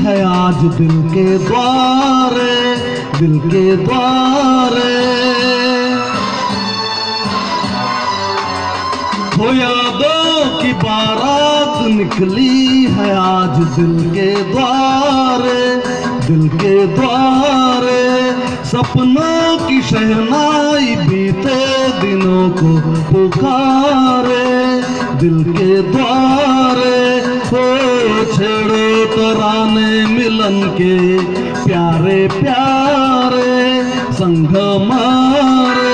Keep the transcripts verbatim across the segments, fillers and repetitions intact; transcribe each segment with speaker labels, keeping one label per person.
Speaker 1: है आज दिल के द्वारे, दिल के द्वारे। हो यादों की बारात निकली है आज दिल के द्वारे, दिल के द्वारे। सपनों की शहनाई बीते दिनों को पुकारे, दिल के द्वारे। हो छेड़ो तराने मिलन के प्यारे प्यारे संग मारे।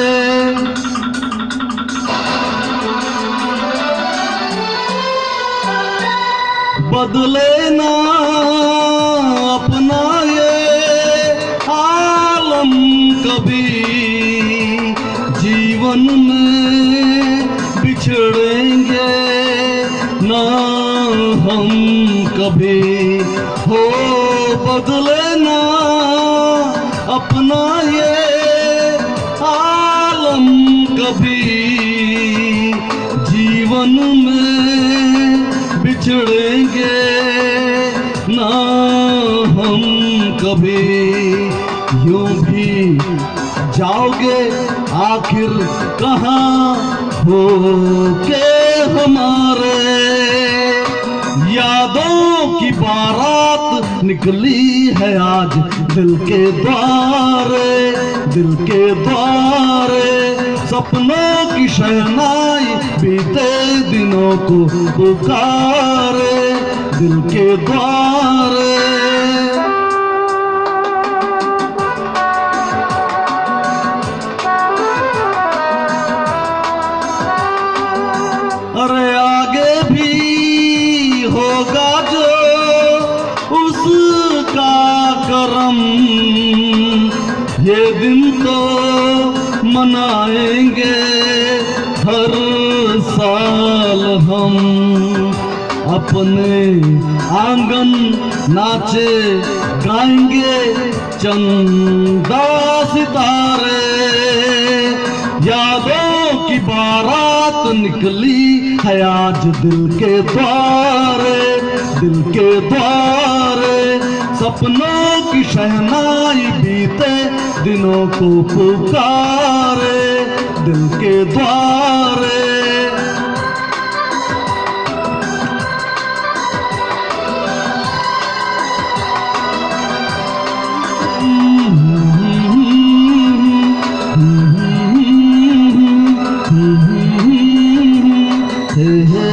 Speaker 1: बदले ना अपना ये आलम कभी, जीवन में बिछड़ेंगे ना हम कभी। हो बदले ना अपना ये आलम कभी, जीवन में बिछड़ेंगे ना हम कभी। यूं भी जाओगे आखिर कहाँ हो के हमारे। यादों की बारात निकली है आज दिल के द्वारे, दिल के द्वारे। सपनों की शहनाई बीते दिनों को पुकारे, दिल के द्वारे। अरे आगे भी होगा जो उसका करम, ये दिन तो मनाएंगे हर साल हम। अपने आंगन नाचे गाएंगे चंदा सितारे। यादों की बारात निकली है आज दिल के द्वारे, दिल के द्वारे। सपनों की शहनाई बीते दिनों को पुकारे, दिल के द्वारे। Hey, hey.